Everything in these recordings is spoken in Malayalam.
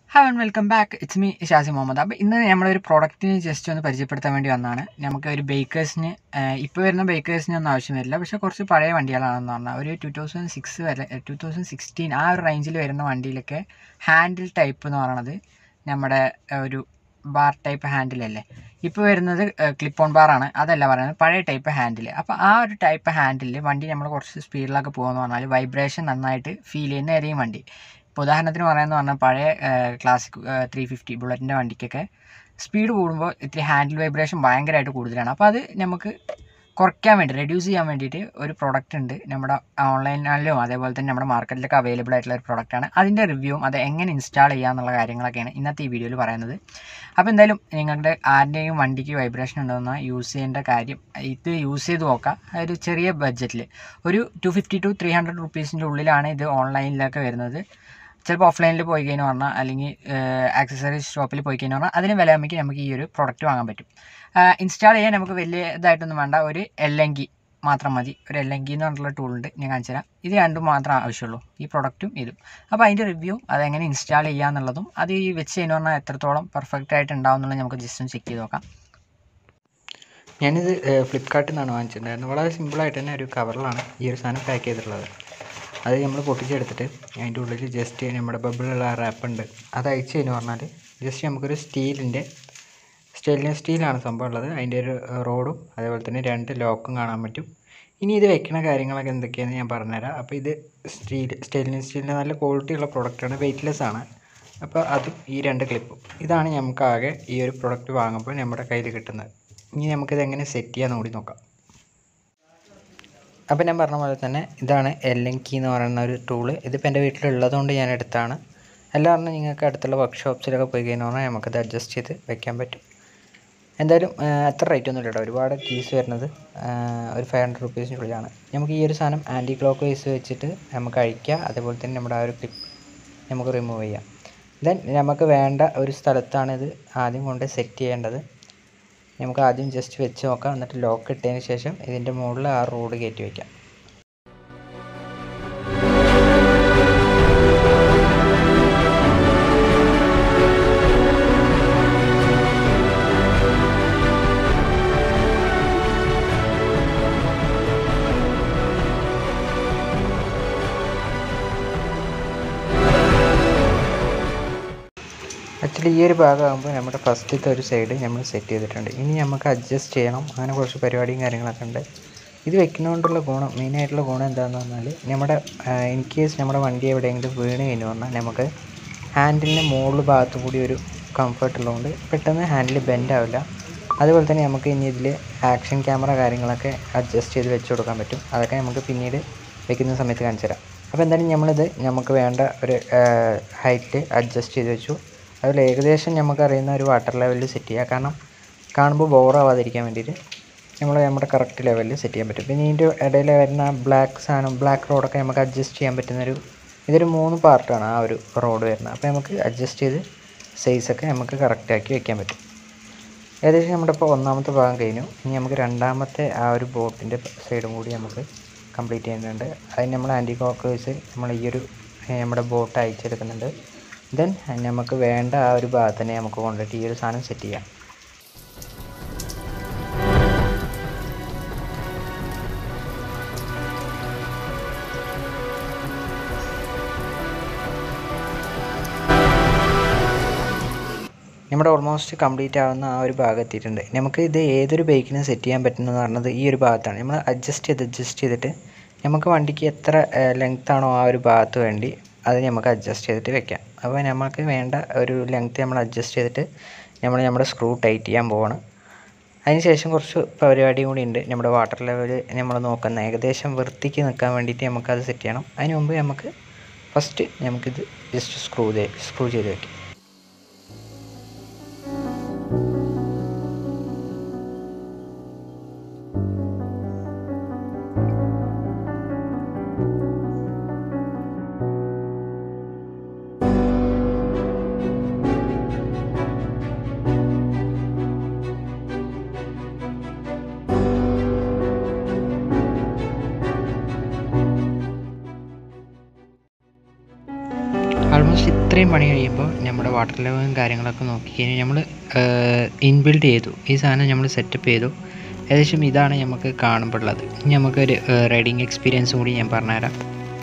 Hi and welcome back. It's me Shazi Muhammad. അപ്പോൾ ഇന്ന് നമ്മളൊരു പ്രോഡക്റ്റിന് ജസ്റ്റ് ഒന്ന് പരിചയപ്പെടുത്താൻ വേണ്ടി വന്നതാണ്. നമുക്ക് ഒരു ബേക്കേഴ്സിന് ഇപ്പോൾ വരുന്ന ബേക്കേഴ്സിനൊന്നും ആവശ്യം വരില്ല, പക്ഷേ കുറച്ച് പഴയ വണ്ടികളാണെന്ന് പറഞ്ഞാൽ ഒരു 2006 വരെ 2016 ആ ഒരു റേഞ്ചിൽ വരുന്ന വണ്ടിയിലൊക്കെ ഹാൻഡിൽ ടൈപ്പ് എന്ന് പറയണത് നമ്മുടെ ഒരു ബാർ ടൈപ്പ് ഹാൻഡിലല്ലേ. ഇപ്പോൾ വരുന്നത് ക്ലിപ്പ് ഓൺ ബാറാണ്, അതല്ല പറയുന്നത് പഴയ ടൈപ്പ് ഹാൻഡിൽ. അപ്പോൾ ആ ഒരു ടൈപ്പ് ഹാൻഡിൽ വണ്ടി നമ്മൾ കുറച്ച് സ്പീഡിലൊക്കെ പോകുമെന്ന് പറഞ്ഞാൽ വൈബ്രേഷൻ നന്നായിട്ട് ഫീൽ ചെയ്യുന്ന ഏതെങ്കിലും വണ്ടി, ഇപ്പോൾ ഉദാഹരണത്തിന് പറയാമെന്ന് പറഞ്ഞാൽ പഴയ ക്ലാസിക് 350 ബുള്ളറ്റിൻ്റെ വണ്ടിക്കൊക്കെ സ്പീഡ് കൂടുമ്പോൾ ഇത്തിരി ഹാൻഡിൽ വൈബ്രേഷൻ ഭയങ്കരമായിട്ട് കൂടുതലാണ്. അപ്പോൾ അത് നമുക്ക് കുറയ്ക്കാൻ വേണ്ടി, റെഡ്യൂസ് ചെയ്യാൻ വേണ്ടിയിട്ട് ഒരു പ്രൊഡക്റ്റ് ഉണ്ട് നമ്മുടെ ഓൺലൈനിലും അതേപോലെ തന്നെ നമ്മുടെ മാർക്കറ്റിലൊക്കെ അവൈലബിൾ ആയിട്ടുള്ള ഒരു പ്രൊഡക്റ്റാണ്. അതിൻ്റെ റിവ്യൂവും അത് എങ്ങനെ ഇൻസ്റ്റാൾ ചെയ്യാമെന്നുള്ള കാര്യങ്ങളൊക്കെയാണ് ഇന്നത്തെ ഈ വീഡിയോയിൽ പറയുന്നത്. അപ്പോൾ എന്തായാലും നിങ്ങളുടെ ആരുടെയും വണ്ടിക്ക് വൈബ്രേഷൻ ഉണ്ടോയെന്ന് യൂസ് ചെയ്യേണ്ട കാര്യം, ഇത് യൂസ് ചെയ്ത് നോക്കാം. ഒരു ചെറിയ ബഡ്ജറ്റിൽ ഒരു 250 to 300 റുപ്പീസിൻ്റെ ഉള്ളിലാണ് ഇത് ഓൺലൈനിലൊക്കെ വരുന്നത്. ചിലപ്പോൾ ഓഫ്ലൈനിൽ പോയി കഴിഞ്ഞ് പറഞ്ഞാൽ അല്ലെങ്കിൽ ആക്സസറീസ് ഷോപ്പിൽ പോയി കഴിഞ്ഞ് പറഞ്ഞാൽ അതിന് വില കമ്മിക്ക് നമുക്ക് ഈ ഒരു പ്രൊഡക്റ്റ് വാങ്ങാൻ പറ്റും. ഇൻസ്റ്റാൾ ചെയ്യാൻ നമുക്ക് വലിയ ഇതായിട്ടൊന്നും വേണ്ട, ഒരു LNG മാത്രം മതി. ഒരു LNG എന്ന് പറഞ്ഞിട്ടുള്ള ടൂളുണ്ട്, ഞാൻ കാണിച്ചു തരാം. ഇത് രണ്ടും മാത്രമേ ആവശ്യമുള്ളൂ, ഈ പ്രൊഡക്റ്റും ഇതും. അപ്പോൾ അതിൻ്റെ റിവ്യൂ, അതെങ്ങനെ ഇൻസ്റ്റാൾ ചെയ്യുക എന്നുള്ളതും അത് ഈ വെച്ച് കഴിഞ്ഞ് പറഞ്ഞാൽ എത്രത്തോളം പെർഫെക്റ്റ് ആയിട്ട് ഉണ്ടാവും എന്നുള്ളത് നമുക്ക് ജസ്റ്റ് ഒന്ന് ചെക്ക് ചെയ്ത് നോക്കാം. ഞാനിത് ഫ്ലിപ്കാർട്ടിൽ നിന്നാണ് വാങ്ങിച്ചിട്ടുണ്ടായിരുന്നത്. വളരെ സിമ്പിളായിട്ട് തന്നെ ഒരു കവറിലാണ് ഈ ഒരു സാധനം പാക്ക് ചെയ്തിട്ടുള്ളത്. അത് നമ്മൾ പൊട്ടിച്ചെടുത്തിട്ട് അതിൻ്റെ ഉള്ളിൽ ജസ്റ്റ് നമ്മുടെ ബബിളുള്ള റാപ്പ് ഉണ്ട്, അത് അയച്ചു കഴിഞ്ഞ് പറഞ്ഞാൽ ജസ്റ്റ് നമുക്കൊരു സ്റ്റെയിൻലെസ് സ്റ്റീലാണ് സംഭവം ഉള്ളത്. അതിൻ്റെ ഒരു റോഡും അതേപോലെ തന്നെ 2 ലോക്കും കാണാൻ പറ്റും. ഇനി ഇത് വെക്കുന്ന കാര്യങ്ങളൊക്കെ എന്തൊക്കെയാണെന്ന് ഞാൻ പറഞ്ഞുതരാം. അപ്പോൾ ഇത് സ്റ്റെയിൻലെസ് സ്റ്റീലിൻ്റെ നല്ല ക്വാളിറ്റിയുള്ള പ്രൊഡക്റ്റാണ്, വെയ്റ്റ്ലെസ് ആണ്. അപ്പോൾ അതും ഈ 2 ക്ലിപ്പും, ഇതാണ് നമുക്കാകെ ഈ ഒരു പ്രൊഡക്റ്റ് വാങ്ങുമ്പോൾ നമ്മുടെ കയ്യിൽ കിട്ടുന്നത്. ഇനി നമുക്കിത് എങ്ങനെ സെറ്റ് ചെയ്യാമെന്ന് കൂടി നോക്കാം. അപ്പോൾ ഞാൻ പറഞ്ഞ പോലെ തന്നെ ഇതാണ് LNG എന്ന് പറയുന്ന ഒരു ടൂള്. ഇതിപ്പോൾ എൻ്റെ വീട്ടിലുള്ളതുകൊണ്ട് ഞാൻ എടുത്താണ്. എല്ലാം നിങ്ങൾക്ക് അടുത്തുള്ള വർക്ക്ഷോപ്സിലൊക്കെ പോയി കഴിഞ്ഞാൽ പറഞ്ഞാൽ നമുക്കത് അഡ്ജസ്റ്റ് ചെയ്ത് വെക്കാൻ പറ്റും. എന്തായാലും അത്ര റേറ്റ് ഒന്നും ഇല്ല കേട്ടോ. ഒരുപാട് കീസ് വരുന്നത് ഒരു 500 റുപ്പീസിൻ്റെ ഉള്ളിലാണ്. നമുക്ക് ഈ ഒരു സാധനം ആൻറ്റി ക്ലോക്ക് വൈസ് വെച്ചിട്ട് നമുക്ക് അഴിക്കുക, അതേപോലെ തന്നെ നമ്മുടെ ആ ഒരു ക്ലിപ്പ് നമുക്ക് റിമൂവ് ചെയ്യാം. ദെൻ നമുക്ക് വേണ്ട ഒരു സ്ഥലത്താണ് ഇത് ആദ്യം കൊണ്ട് സെറ്റ് ചെയ്യേണ്ടത്. നമുക്ക് ആദ്യം ജസ്റ്റ് വെച്ച് നോക്കാം, എന്നിട്ട് ലോക്ക് ഇട്ടതിന് ശേഷം ഇതിൻ്റെ മുകളിൽ ആ റോഡ് കയറ്റി വയ്ക്കാം. ആക്ച്വലി ഈ ഒരു ഭാഗമാകുമ്പോൾ നമ്മുടെ ഫസ്റ്റത്തെ ഒരു സൈഡ് നമ്മൾ സെറ്റ് ചെയ്തിട്ടുണ്ട്. ഇനി നമുക്ക് അഡ്ജസ്റ്റ് ചെയ്യണം, അങ്ങനെ കുറച്ച് പരിപാടിയും കാര്യങ്ങളൊക്കെ ഉണ്ട്. ഇത് വെക്കുന്നതുകൊണ്ടുള്ള ഗുണം, മെയിനായിട്ടുള്ള ഗുണം എന്താണെന്ന് പറഞ്ഞാൽ നമ്മുടെ ഇൻ കേസ് നമ്മുടെ വണ്ടി എവിടെയെങ്കിലും വീണ് കഴിഞ്ഞ് പറഞ്ഞാൽ നമുക്ക് ഹാൻഡിലിൻ്റെ മുകളിൽ ഭാഗത്തു കൂടി ഒരു കംഫർട്ട് ഉള്ളതുകൊണ്ട് പെട്ടെന്ന് ഹാൻഡിൽ ബെൻഡ് ആവില്ല. അതുപോലെ തന്നെ നമുക്ക് ഇനി ഇതിൽ ആക്ഷൻ ക്യാമറ കാര്യങ്ങളൊക്കെ അഡ്ജസ്റ്റ് ചെയ്ത് വെച്ച് കൊടുക്കാൻ പറ്റും. അതൊക്കെ നമുക്ക് പിന്നീട് വെക്കുന്ന സമയത്ത് കാണിച്ചു തരാം. അപ്പോൾ എന്തായാലും നമ്മളിത് നമുക്ക് വേണ്ട ഒരു ഹൈറ്റ് അഡ്ജസ്റ്റ് ചെയ്ത് വെച്ചു. അതിൽ ഏകദേശം നമുക്കറിയുന്ന ഒരു വാട്ടർ ലെവലിൽ സെറ്റ് ചെയ്യുക, കാരണം കാണുമ്പോൾ ബോറാവാതിരിക്കാൻ വേണ്ടിയിട്ട് നമ്മുടെ കറക്റ്റ് ലെവലിൽ സെറ്റ് ചെയ്യാൻ പറ്റും. പിന്നെ ഇതിൻ്റെ ഇടയിൽ വരുന്ന ബ്ലാക്ക് റോഡൊക്കെ നമുക്ക് അഡ്ജസ്റ്റ് ചെയ്യാൻ പറ്റുന്നൊരു, ഇതൊരു 3 പാർട്ടാണ് ആ ഒരു റോഡ് വരുന്നത്. അപ്പോൾ നമുക്ക് അഡ്ജസ്റ്റ് ചെയ്ത് സൈസൊക്കെ നമുക്ക് കറക്റ്റാക്കി വയ്ക്കാൻ പറ്റും. ഏകദേശം നമ്മുടെ ഇപ്പോൾ 1ാമത്തെ ഭാഗം കഴിഞ്ഞു. ഇനി നമുക്ക് 2ാമത്തെ ആ ഒരു ബോട്ടിൻ്റെ സൈഡും കൂടി നമുക്ക് കംപ്ലീറ്റ് ചെയ്യുന്നുണ്ട്. അതിന് നമ്മൾ ആൻറ്റി ക്ലോക്ക് വൈസ് നമ്മൾ ഈ ഒരു നമ്മുടെ ബോട്ട് അയച്ചെടുക്കുന്നുണ്ട്. ദെൻ നമുക്ക് വേണ്ട ആ ഒരു ഭാഗത്ത് തന്നെ നമുക്ക് കൊണ്ടിട്ട് ഈ ഒരു സാധനം സെറ്റ് ചെയ്യാം. നമ്മുടെ ഓൾമോസ്റ്റ് കംപ്ലീറ്റ് ആവുന്ന ആ ഒരു ഭാഗം എത്തിയിട്ടുണ്ട്. നമുക്ക് ഇത് ഏതൊരു ബൈക്കിനും സെറ്റ് ചെയ്യാൻ പറ്റുന്നതെന്ന് പറഞ്ഞത് ഈ ഒരു ഭാഗത്താണ്. നമ്മൾ അഡ്ജസ്റ്റ് ചെയ്തിട്ട് നമുക്ക് വണ്ടിക്ക് എത്ര ലെങ്ത് ആണോ ആ ഒരു ഭാഗത്ത് വേണ്ടി അത് നമുക്ക് അഡ്ജസ്റ്റ് ചെയ്തിട്ട് വെക്കാം. അപ്പോൾ നമുക്ക് വേണ്ട ഒരു ലെങ്ത്ത് നമ്മൾ അഡ്ജസ്റ്റ് ചെയ്തിട്ട് നമ്മുടെ സ്ക്രൂ ടൈറ്റ് ചെയ്യാൻ പോവാണ്. അതിന് ശേഷം കുറച്ച് പരിപാടിയും കൂടി ഉണ്ട്. നമ്മുടെ വാട്ടർ ലെവൽ നമ്മൾ നോക്കുന്ന ഏകദേശം വൃത്തിക്ക് നിൽക്കാൻ വേണ്ടിയിട്ട് നമുക്കത് സെറ്റ് ചെയ്യണം. അതിന് മുമ്പ് നമുക്ക് ഫസ്റ്റ് നമുക്കിത് ജസ്റ്റ് സ്ക്രൂ ചെയ്ത് വയ്ക്കാം. ആൾമോസ്റ്റ് ഇത്രയും പണി കഴിയുമ്പോൾ നമ്മുടെ വാട്ടർ ലെവലും കാര്യങ്ങളൊക്കെ നോക്കിക്കഴിഞ്ഞാൽ നമ്മൾ ഇൻബിൽഡ് ചെയ്തു. ഈ സാധനം നമ്മൾ സെറ്റപ്പ് ചെയ്തു. ഏകദേശം ഇതാണ് നമുക്ക് കാണുമ്പോൾ ഉള്ളത്. ഇനി നമുക്കൊരു റൈഡിങ് എക്സ്പീരിയൻസും കൂടി ഞാൻ പറഞ്ഞുതരാം.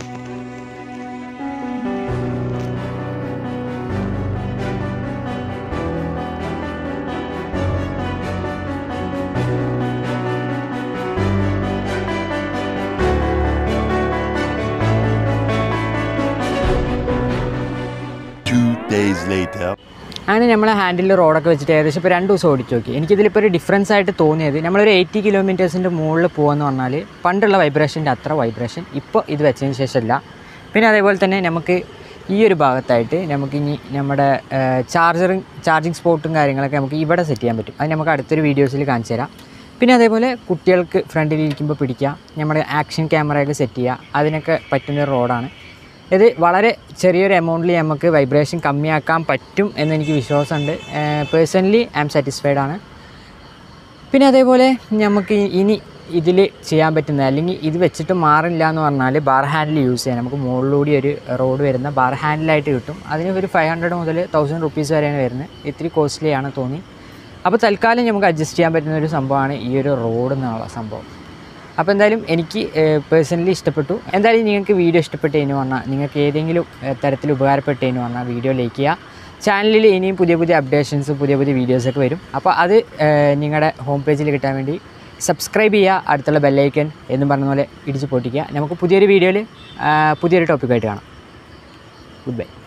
അങ്ങനെ നമ്മൾ ഹാൻഡിൽ റോഡൊക്കെ വെച്ചിട്ട് ഏകദേശം ഇപ്പോൾ 2 ദിവസം ഓടിച്ച് നോക്കി. എനിക്കിതിലിപ്പോൾ ഒരു ഡിഫറൻസ് ആയിട്ട് തോന്നിയത്, നമ്മളൊരു 80 കിലോമീറ്റേഴ്സിൻ്റെ മുകളിൽ പോകുമെന്ന് പറഞ്ഞാൽ പണ്ടുള്ള വൈബ്രേഷൻ്റെ അത്ര വൈബ്രേഷൻ ഇപ്പോൾ ഇത് വെച്ചതിന് ശേഷമല്ല. പിന്നെ അതേപോലെ തന്നെ നമുക്ക് ഈ ഒരു ഭാഗത്തായിട്ട് നമുക്കിനി നമ്മുടെ ചാർജിങ് സ്പോട്ടും കാര്യങ്ങളൊക്കെ നമുക്ക് ഇവിടെ സെറ്റ് ചെയ്യാൻ പറ്റും. അത് നമുക്ക് അടുത്തൊരു വീഡിയോസിൽ കാണിച്ചു തരാം. പിന്നെ അതേപോലെ കുട്ടികൾക്ക് ഫ്രണ്ടിലിരിക്കുമ്പോൾ പിടിക്കുക, നമ്മുടെ ആക്ഷൻ ക്യാമറയൊക്കെ സെറ്റ് ചെയ്യുക, അതിനൊക്കെ പറ്റുന്നൊരു റോഡാണ് ഇത്. വളരെ ചെറിയൊരു എമൗണ്ടിൽ നമുക്ക് വൈബ്രേഷൻ കമ്മിയാക്കാൻ പറ്റും എന്നെനിക്ക് വിശ്വാസമുണ്ട്. പേഴ്സണലി ഐ ആം സാറ്റിസ്ഫൈഡ് ആണ്. പിന്നെ അതേപോലെ നമുക്ക് ഇനി ഇതിൽ ചെയ്യാൻ പറ്റുന്നത്, അല്ലെങ്കിൽ ഇത് വെച്ചിട്ട് മാറില്ല എന്ന് പറഞ്ഞാൽ ബാർ ഹാൻഡിൽ യൂസ് ചെയ്യാം. നമുക്ക് മുകളിലൂടെ ഒരു റോഡ് വരുന്ന ബാർ ഹാൻഡിലായിട്ട് കിട്ടും. അതിന് ഒരു 500 മുതൽ 1000 റുപ്പീസ് വരെയാണ് വരുന്നത്. ഇത്തിരി കോസ്റ്റ്ലി ആണ് തോന്നി. അപ്പോൾ തൽക്കാലം നമുക്ക് അഡ്ജസ്റ്റ് ചെയ്യാൻ പറ്റുന്ന ഒരു സംഭവമാണ് ഈ ഒരു റോഡ് എന്നുള്ള സംഭവം. അപ്പോൾ എന്തായാലും എനിക്ക് പേഴ്സണലി ഇഷ്ടപ്പെട്ടു. എന്തായാലും നിങ്ങൾക്ക് വീഡിയോ ഇഷ്ടപ്പെട്ടതിന് പറഞ്ഞാൽ, നിങ്ങൾക്ക് ഏതെങ്കിലും തരത്തിൽ ഉപകാരപ്പെട്ടതിന് പറഞ്ഞാൽ വീഡിയോ ലൈക്ക് ചെയ്യുക. ചാനലിൽ ഇനിയും പുതിയ അപ്ഡേഷൻസ്, പുതിയ വീഡിയോസൊക്കെ വരും. അപ്പോൾ അത് നിങ്ങളുടെ ഹോം പേജിൽ കിട്ടാൻ വേണ്ടി സബ്സ്ക്രൈബ് ചെയ്യുക. അടുത്തുള്ള ബെല്ലൈക്കൻ എന്നും പറഞ്ഞ പോലെ ഇടിച്ച് പൊട്ടിക്കുക. നമുക്ക് പുതിയൊരു വീഡിയോയിൽ പുതിയൊരു ടോപ്പിക്കായിട്ട് കാണാം. Good by.